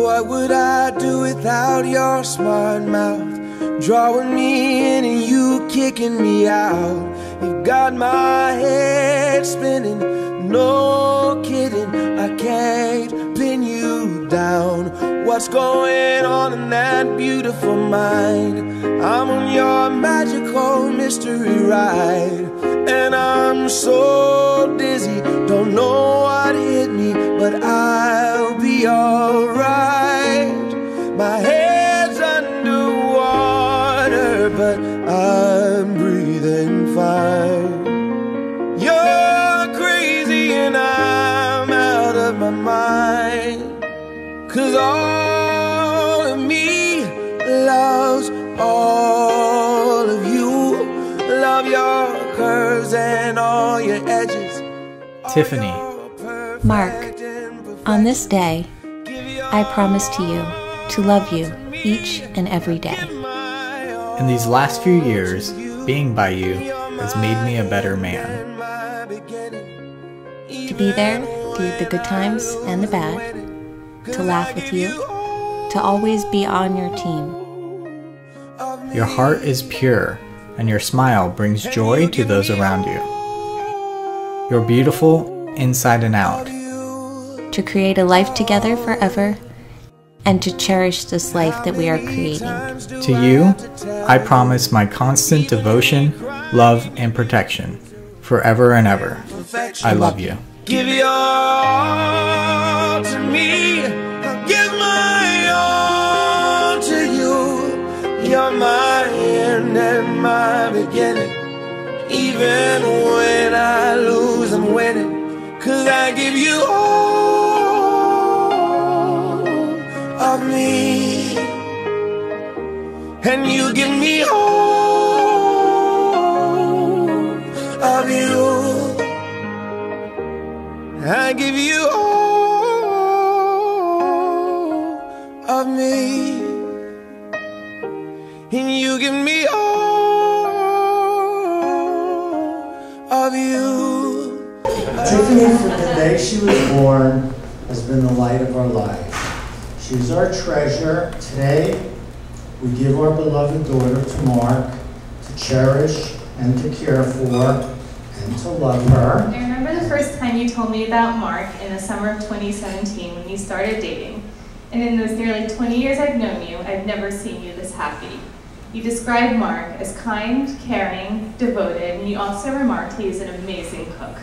What would I do without your smart mouth, drawing me in and you kicking me out? You got my head spinning, no kidding, I can't pin you down. What's going on in that beautiful mind? I'm on your magical mystery ride, and I'm so dizzy, don't know what hit me, but I'll be alright. My head's underwater, but I'm breathing fine. You're crazy and I'm out of my mind, 'cause all of me loves all of you. Love your curves and all your edges. Tiffany. Mark, on this day, I promise to you to love you each and every day. In these last few years, being by you has made me a better man. To be there through the good times and the bad, to laugh with you, to always be on your team. Your heart is pure, and your smile brings joy to those around you. You're beautiful inside and out. To create a life together forever, and to cherish this life that we are creating. To you, I promise my constant devotion, love, and protection, forever and ever. I love you. Give your all to me, I'll give my all to you. You're my end and my beginning. Even when I lose, I'm winning, 'cause I give you all of me, and you give me all of you. I give you all of me, and you give me all of you. Tiffany, from the day she was born, has been the light of our lives. She is our treasure. Today, we give our beloved daughter to Mark to cherish and to care for and to love her. I remember the first time you told me about Mark in the summer of 2017 when you started dating. And in those nearly 20 years I've known you, I've never seen you this happy. You described Mark as kind, caring, devoted, and you also remarked he is an amazing cook.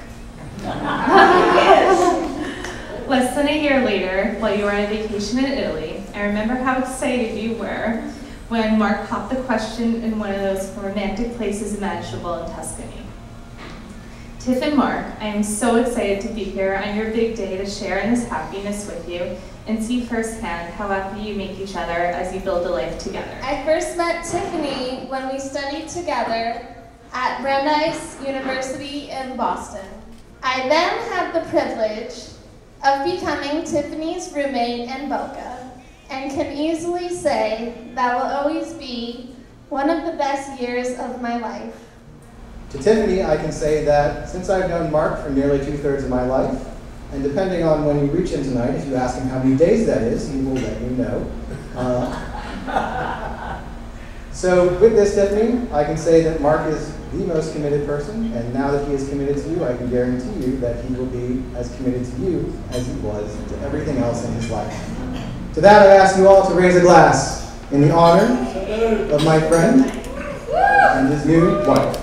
Less than a year later, while you were on vacation in Italy, I remember how excited you were when Mark popped the question in one of those romantic places imaginable in Tuscany. Tiff and Mark, I am so excited to be here on your big day to share in this happiness with you and see firsthand how happy you make each other as you build a life together. I first met Tiffany when we studied together at Brandeis University in Boston. I then had the privilege of becoming Tiffany's roommate in Boca, and can easily say that will always be one of the best years of my life. To Tiffany, I can say that since I've known Mark for nearly 2/3 of my life, and depending on when you reach him tonight, if you ask him how many days that is, he will let you know. So with this, Tiffany, I can say that Mark is the most committed person, and now that he is committed to you, I can guarantee you that he will be as committed to you as he was to everything else in his life. To that, I ask you all to raise a glass in the honor of my friend and his new wife.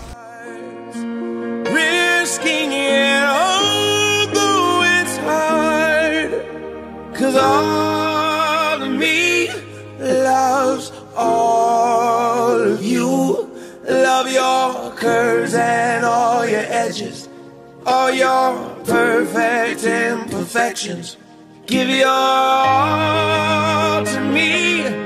Risking it although it's hard, 'cause all of me loves all of you. Love your curves and all your edges, all your perfect imperfections. Give your all to me,